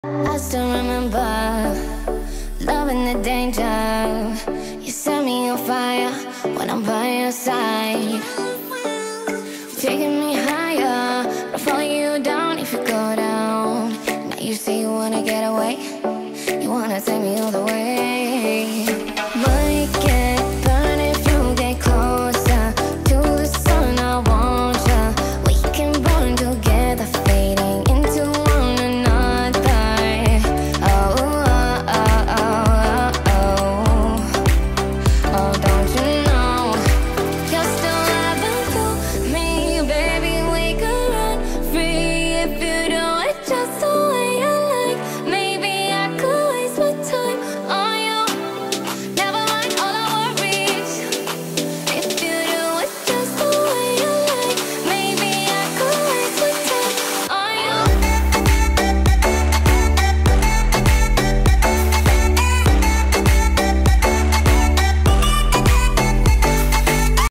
I still remember loving the danger. You set me on fire when I'm by your side. Taking me higher, I'll follow you down if you go down. Now you say you wanna get away, you wanna take me all the way. But you can't